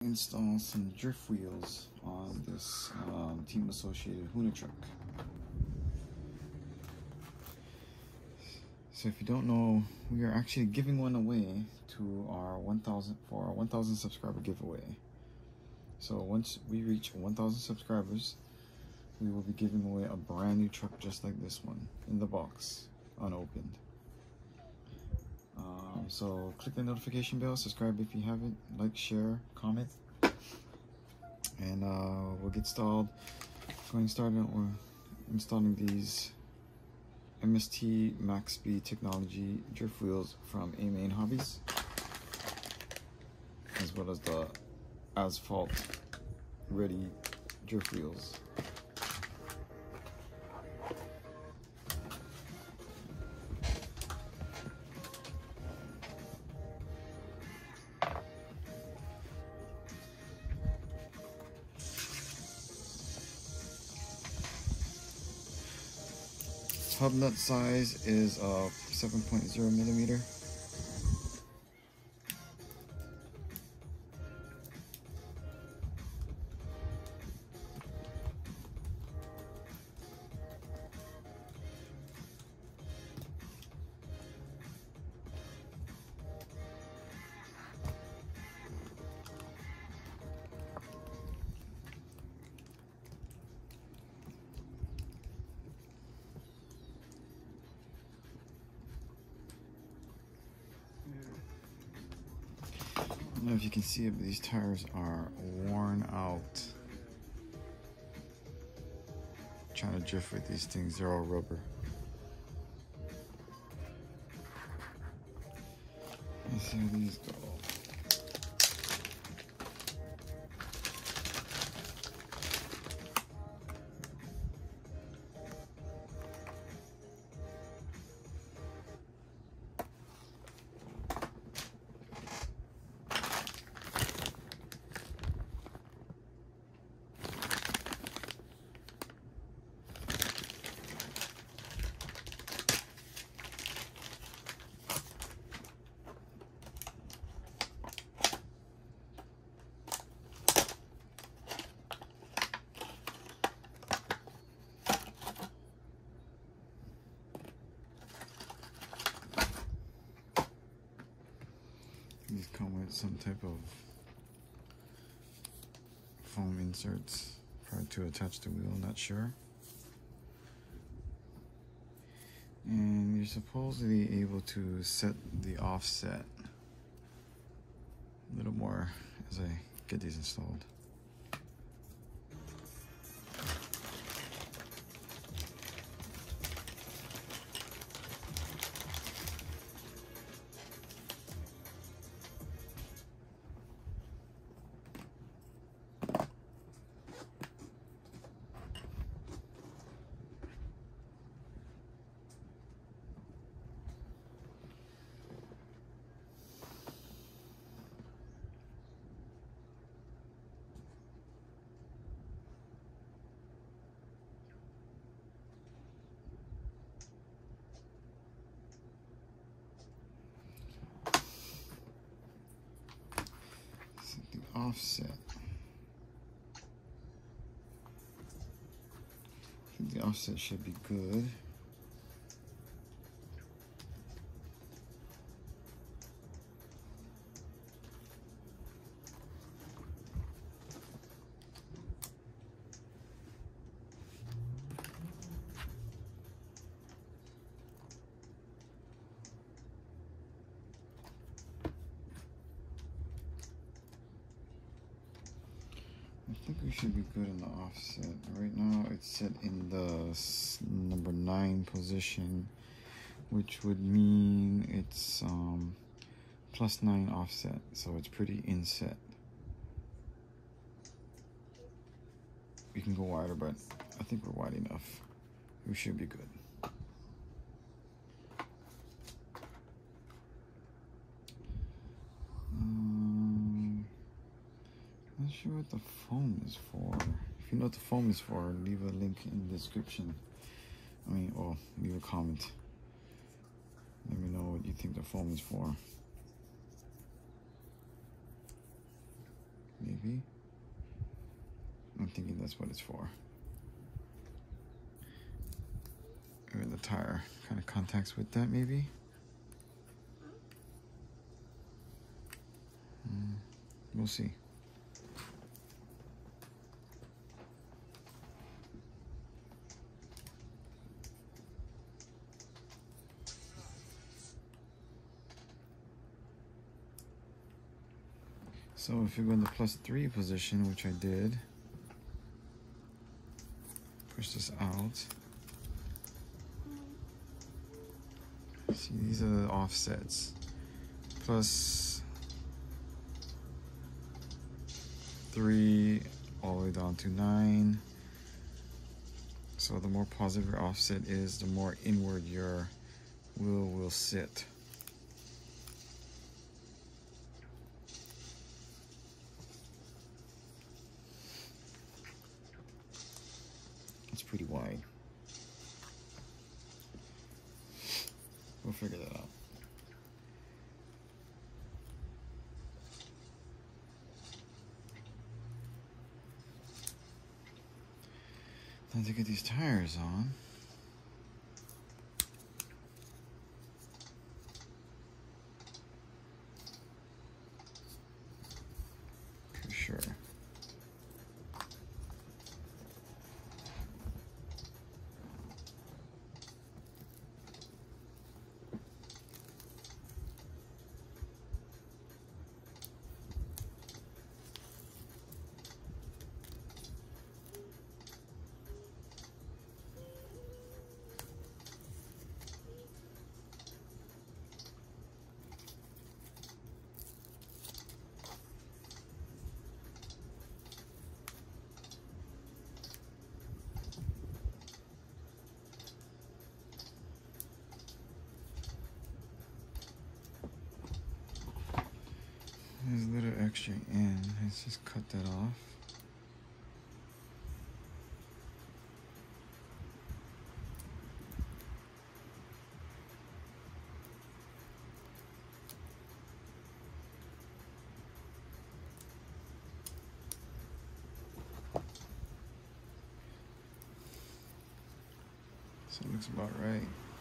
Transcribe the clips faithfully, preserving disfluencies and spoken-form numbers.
install some drift wheels on this um, team associated Huna truck. So if you don't know, we are actually giving one away to our one thousand for our one thousand subscriber giveaway. So once we reach one thousand subscribers, we will be giving away a brand new truck just like this one in the box, unopened. Um, so click the notification bell, subscribe if you haven't, like, share, comment, and uh, we'll get started. Going started, we're installing these M S T Max Speed Technology drift wheels from A-Main Hobbies, as well as the Asphalt Ready drift wheels. Hub nut size is uh, seven point zero millimeter. I don't know if you can see it, but these tires are worn out. Trying to drift with these things, they're all rubber. Let's see how these go. These come with some type of foam inserts prior to attach the wheel, not sure. And you're supposedly able to set the offset a little more as I get these installed. Offset. I think the offset should be good. I think we should be good on the offset. Right now it's set in the number nine position, which would mean it's um, plus nine offset, so it's pretty inset. We can go wider, but I think we're wide enough. We should be good. Not sure what the foam is for. If you know what the foam is for, leave a link in the description. I mean, or leave a comment. Let me know what you think the foam is for. maybe. I'm thinking that's what it's for. Or the tire kind of contacts with that, maybe. Mm, we'll see. So if you go in the plus three position, which I did, push this out. See, these are the offsets. Plus three all the way down to nine. So the more positive your offset is, the more inward your wheel will sit. It's pretty wide. We'll figure that out. Time to get these tires on. For sure. There's a little extra in. Let's just cut that off. So it looks about right.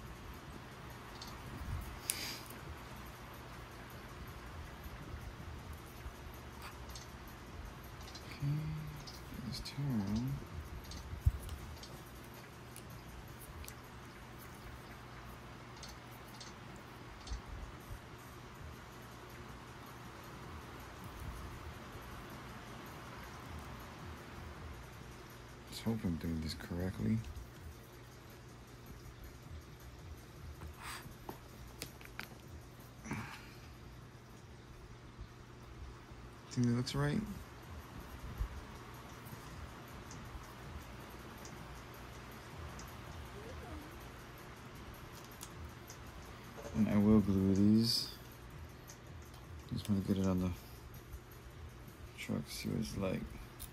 Let's turn. Let's hope I'm doing this correctly. Think that looks right? And I will glue these. Just want to get it on the truck, see what it's like.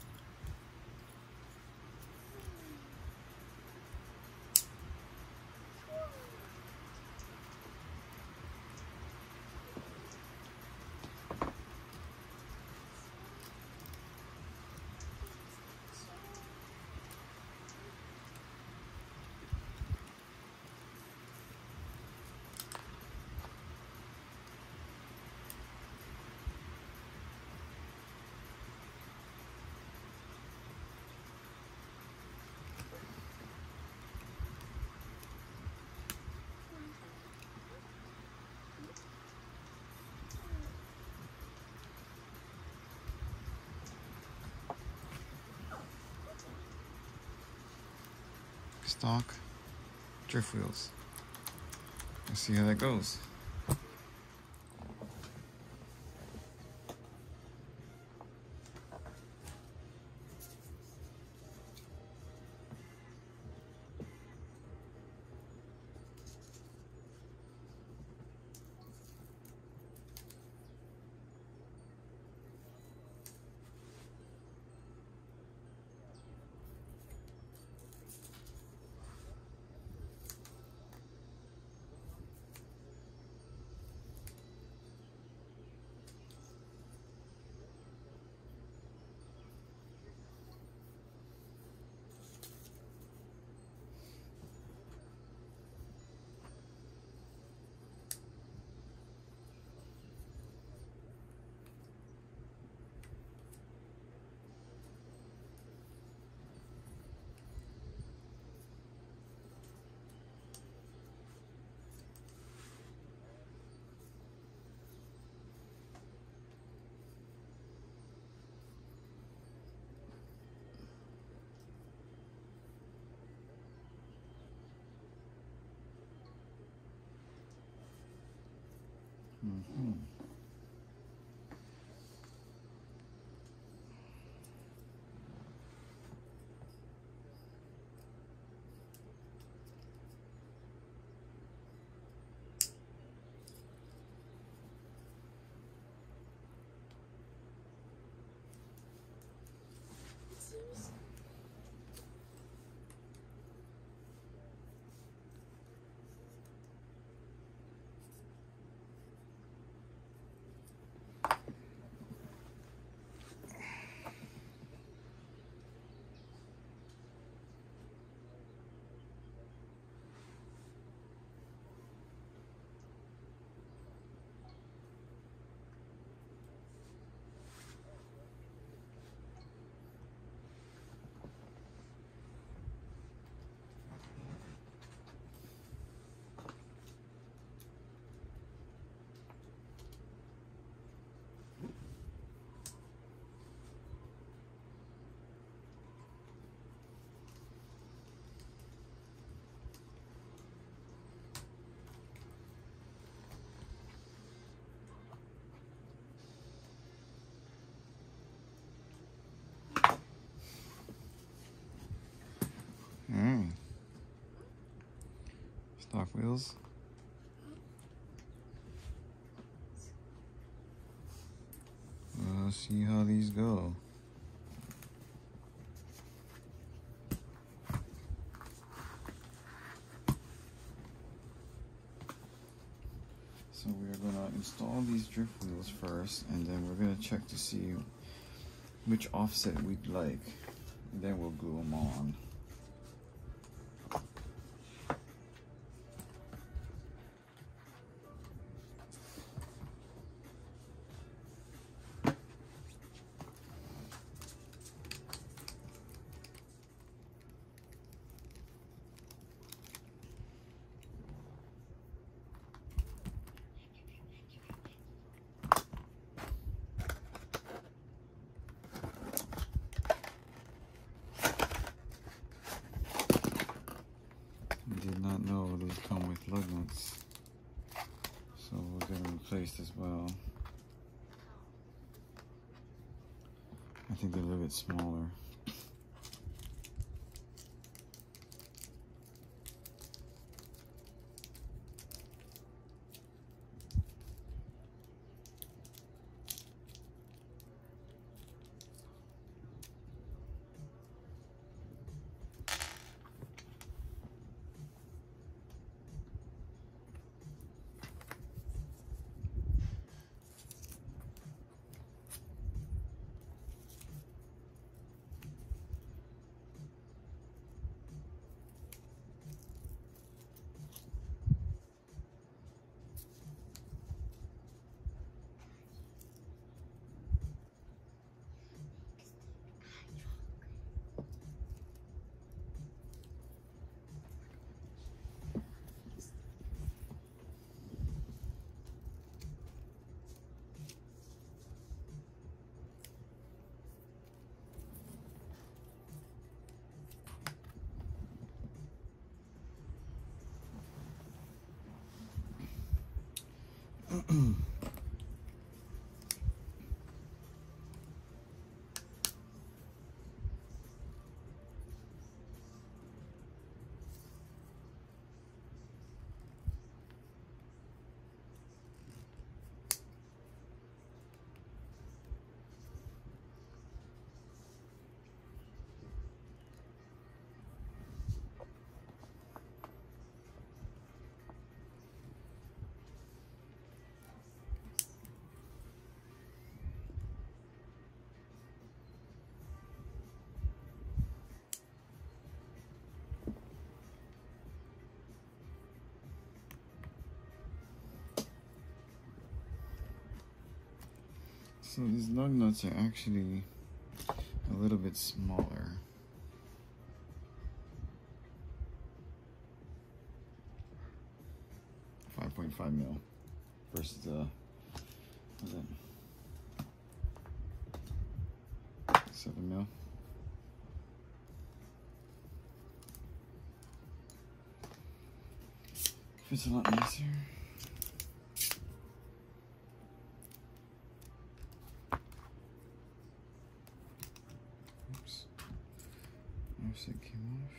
Stock drift wheels. Let's see how that goes. Mm-hmm. Mm. Stock wheels. Well, let's see how these go. So we are going to install these drift wheels first, and then we're going to check to see which offset we'd like, and then we'll glue them on. Did not know these come with lug nuts, so we'll get them replaced as well. I think they're a little bit smaller. So these lug nuts are actually a little bit smaller. five point five mil versus the, what is it? seven mil. Fits a lot nicer. Offset came off.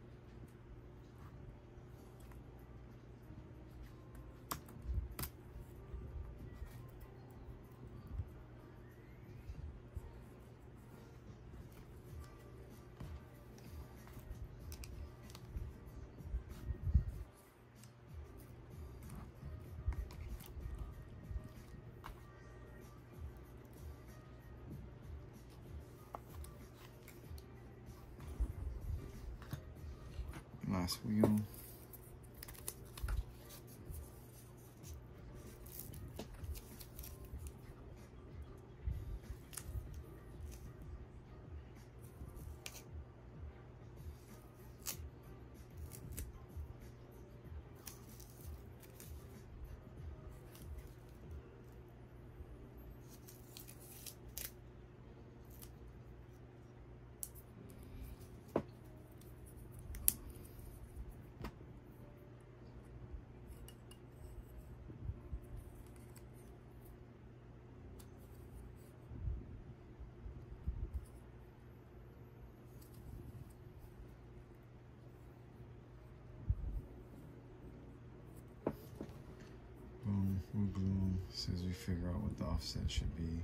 Last wheel. Boom, boom, boom. As soon as we figure out what the offset should be.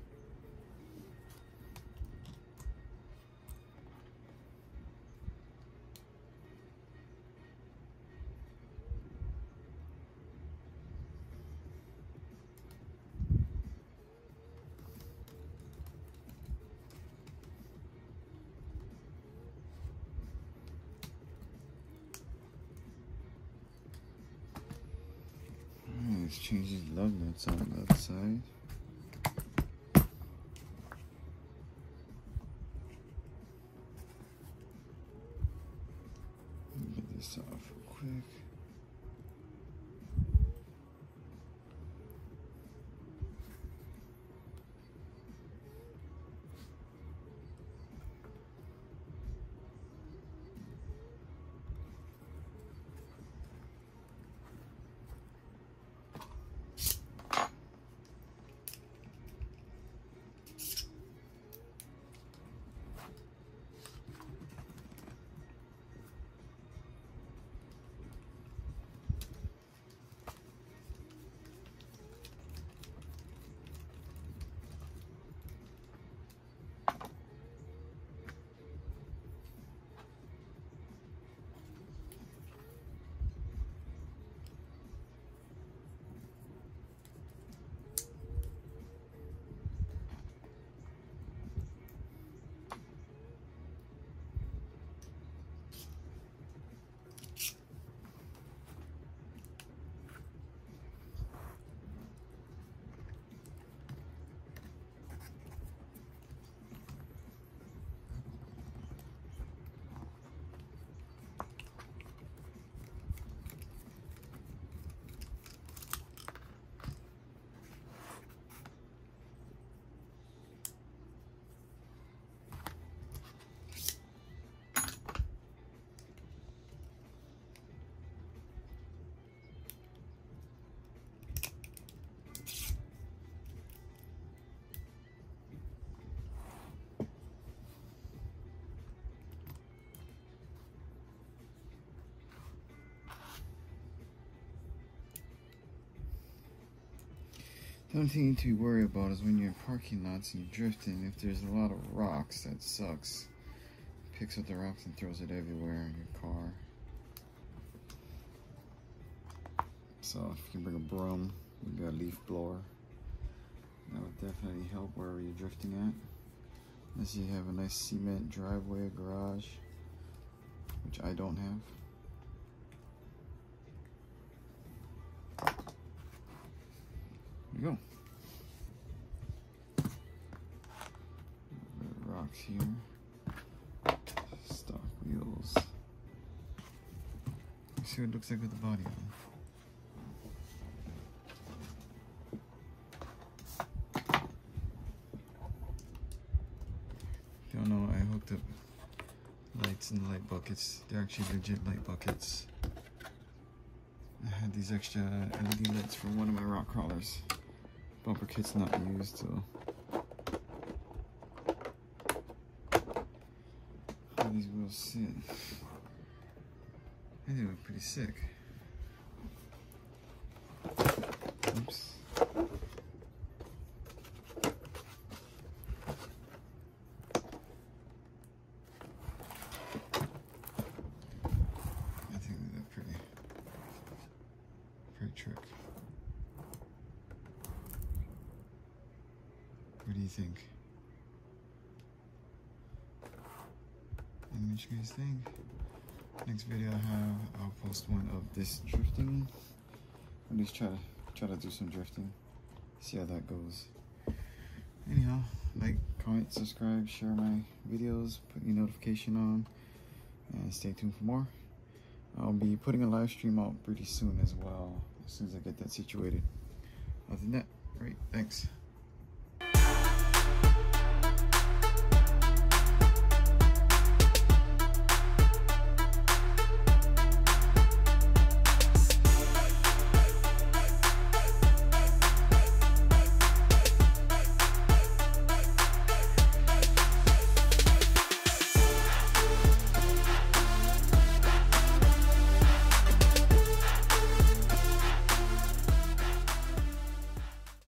Let's change these lug nuts on the other side. Get this off real quick. The only thing you need to worry about is when you're in parking lots and you're drifting, if there's a lot of rocks, that sucks. Picks up the rocks and throws it everywhere in your car. So if you can bring a broom, maybe a leaf blower, that would definitely help wherever you're drifting at. Unless you have a nice cement driveway or garage, which I don't have. There you go. Rocks here. Stock wheels. Let's see what it looks like with the body on. Don't know, I hooked up lights and light buckets. They're actually legit light buckets. I had these extra L E D lights for one of my rock crawlers. Bumper kit's not used, so these wheels sit. I think they look pretty sick. Oops. I think they look pretty, pretty trick. What do you think? And what you guys think? Next video I have, I'll post one of this drifting. At least try to try to do some drifting. See how that goes. Anyhow, like, comment, subscribe, share my videos, put your notification on, and stay tuned for more. I'll be putting a live stream out pretty soon as well, as soon as I get that situated. Other than that, great, thanks.